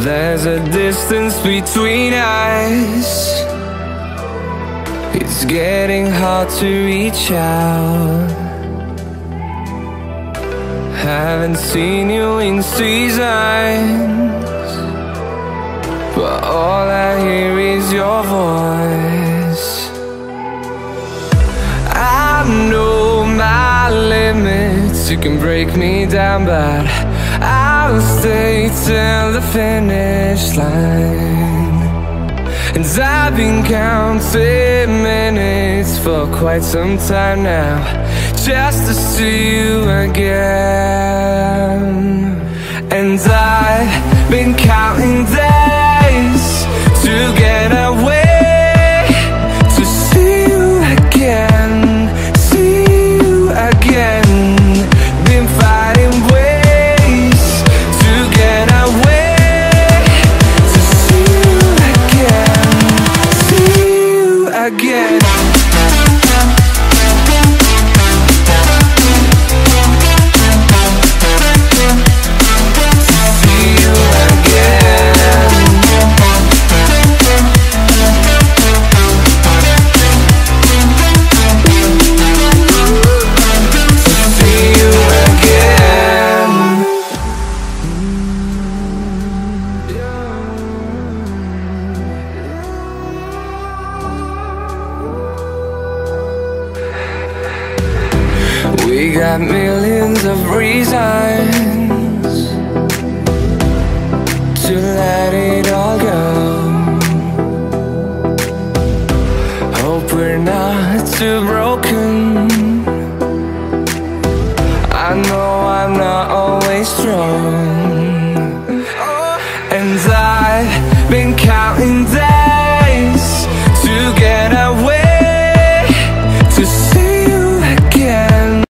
There's a distance between us. It's getting hard to reach out. Haven't seen you in seasons, but all I hear is your voice. I know my limits, you can break me down, but I'll stay till the finish line. And I've been counting minutes for quite some time now, just to see you again. And I've been counting days to get away, to see you again, see you again. Been fighting ways to get away, to see you again, see you again. We got millions of reasons to let it all go. Hope we're not too broken